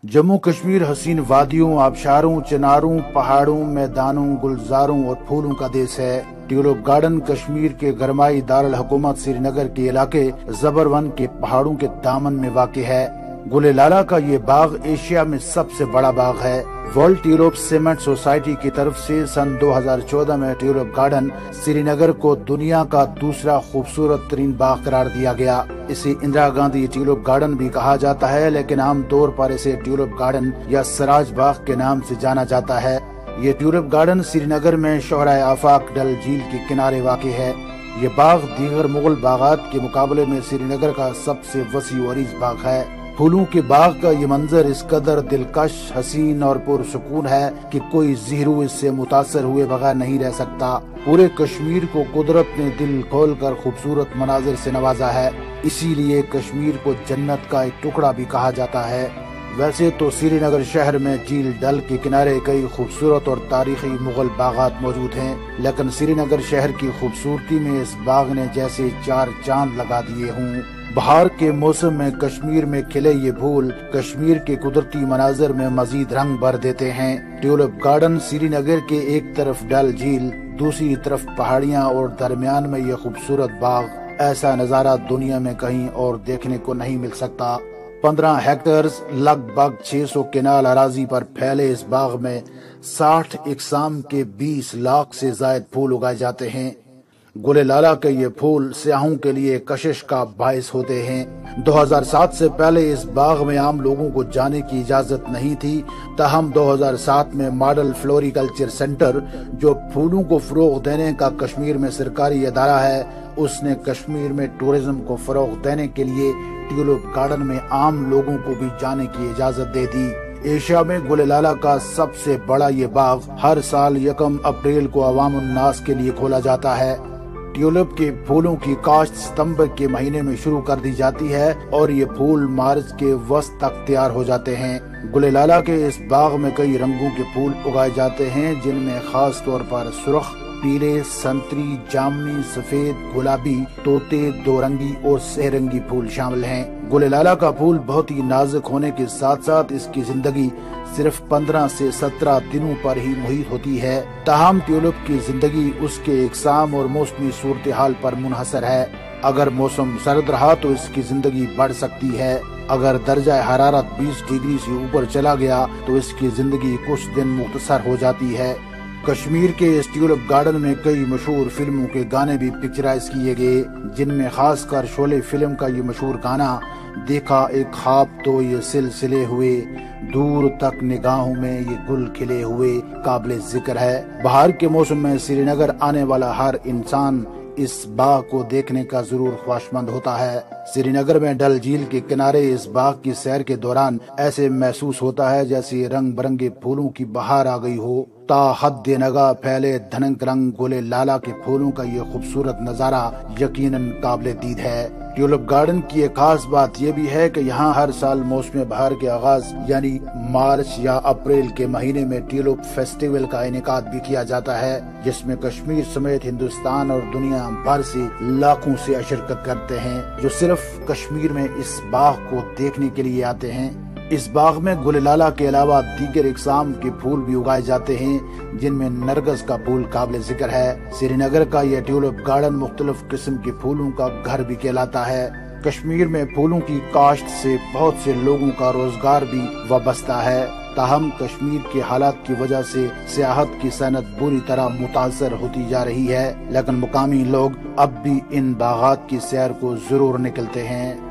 जम्मू कश्मीर हसीन वादियों, आबशारों, चिनारों, पहाड़ों, मैदानों, गुलजारों और फूलों का देश है। ट्यूलिप गार्डन कश्मीर के गरमाई दारुल हुकूमत श्रीनगर के इलाके जबरवन के पहाड़ों के दामन में वाक़ है। गुले लाला का ये बाग एशिया में सबसे बड़ा बाग है। वर्ल्ड ट्यूलिप सीमेंट सोसाइटी की तरफ से सन 2014 में ट्यूलिप गार्डन श्रीनगर को दुनिया का दूसरा खूबसूरत तरीन बाग करार दिया गया। इसे इंदिरा गांधी ट्यूलिप गार्डन भी कहा जाता है, लेकिन आमतौर पर इसे ट्यूलिप गार्डन या सराज बाग के नाम से जाना जाता है। ये ट्यूलिप गार्डन श्रीनगर में शोहराए आफाक डल झील के किनारे वाक़ है। ये बाग दीगर मुगल बागात के मुकाबले में श्रीनगर का सबसे वसी और अरीज बाग है। फूलों के बाग का ये मंजर इस कदर दिलकश, हसीन और पुरसुकून है कि कोई ज़ीरू इससे मुतासर हुए बगैर नहीं रह सकता। पूरे कश्मीर को कुदरत ने दिल खोल कर खूबसूरत मनाजिर से नवाजा है, इसीलिए कश्मीर को जन्नत का एक टुकड़ा भी कहा जाता है। वैसे तो श्रीनगर शहर में झील डल के किनारे कई खूबसूरत और तारीखी मुगल बागात मौजूद हैं, लेकिन श्रीनगर शहर की खूबसूरती में इस बाग ने जैसे चार चांद लगा दिए हों। बहार के मौसम में कश्मीर में खिले ये फूल कश्मीर के कुदरती मनाजर में मजीद रंग भर देते हैं। ट्यूलिप गार्डन श्रीनगर के एक तरफ डल झील, दूसरी तरफ पहाड़ियाँ और दरमियान में ये खूबसूरत बाग, ऐसा नजारा दुनिया में कहीं और देखने को नहीं मिल सकता। 15 हेक्टेयर्स लगभग 600 केनाल अराजी पर फैले इस बाग में 60 इकसाम के 20 लाख से जायद फूल उगाए जाते हैं। गुले लाला के ये फूल सियाहों के लिए कशिश का बायस होते हैं। 2007 से पहले इस बाग में आम लोगों को जाने की इजाजत नहीं थी, ताहम 2007 में मॉडल फ्लोरिकल्चर सेंटर, जो फूलों को फरोग देने का कश्मीर में सरकारी अदारा है, उसने कश्मीर में टूरिज्म को फरोग देने के लिए ट्यूलिप गार्डन में आम लोगों को भी जाने की इजाजत दे दी। एशिया में गुले लाला का सबसे बड़ा ये बाग हर साल 1 अप्रैल को अवाम उन्नास के लिए खोला जाता है। ट्यूलिप के फूलों की काश्त सितंबर के महीने में शुरू कर दी जाती है और ये फूल मार्च के वस्त तक तैयार हो जाते हैं। गुले लाला के इस बाग में कई रंगों के फूल उगाए जाते हैं, जिनमें खास तौर पर सुर्ख, पीले, संतरी, जामुनी, सफेद, गुलाबी, तोते, दोरंगी और सहरंगी फूल शामिल हैं। गुले लाला का फूल बहुत ही नाजुक होने के साथ साथ इसकी जिंदगी सिर्फ 15 से 17 दिनों पर ही मुहित होती है। ताहम ट्यूलिप की जिंदगी उसके इकसाम और मौसमी सूरत हाल पर मुनहसर है। अगर मौसम सर्द रहा तो इसकी जिंदगी बढ़ सकती है। अगर दर्जा हरारत 20 डिग्री से ऊपर चला गया तो इसकी जिंदगी कुछ दिन मुख्तसर हो जाती है। कश्मीर के इस ट्यूलिप गार्डन में कई मशहूर फिल्मों के गाने भी पिक्चराइज किए गए, जिनमें खासकर शोले फिल्म का ये मशहूर गाना देखा एक ख्वाब तो ये सिलसिले हुए, दूर तक निगाहों में ये गुल खिले हुए काबिल जिक्र है। बहार के मौसम में श्रीनगर आने वाला हर इंसान इस बाग को देखने का जरूर ख्वाहिशमंद होता है। श्रीनगर में डल झील के किनारे इस बाग की सैर के दौरान ऐसे महसूस होता है जैसे रंग बिरंगे फूलों की बहार आ गई हो। ता हद नगा फैले धनक रंग गुले लाला के फूलों का ये खूबसूरत नजारा यकीनन काबिल दीद है। ट्यूलिप गार्डन की एक खास बात ये भी है कि यहाँ हर साल मौसम बहार के आगाज यानी मार्च या अप्रैल के महीने में ट्यूलिप फेस्टिवल का इनेकाद भी किया जाता है, जिसमें कश्मीर समेत हिंदुस्तान और दुनिया भर से लाखों से शिरकत करते हैं, जो सिर्फ कश्मीर में इस बाग को देखने के लिए आते हैं। इस बाग में गुले लाला के अलावा दीगर इकसाम के फूल भी उगाए जाते हैं, जिनमें नरगस का फूल काबिल जिक्र है। श्रीनगर का यह ट्यूलिप गार्डन मुख्तलिफ किस्म के फूलों का घर भी कहलाता है। कश्मीर में फूलों की काश्त से बहुत से लोगों का रोजगार भी वाबस्ता है, ताहम कश्मीर के हालात की वजह से सियाहत की सनत बुरी तरह मुतासर होती जा रही है, लेकिन मुकामी लोग अब भी इन बागात की सैर को जरूर निकलते हैं।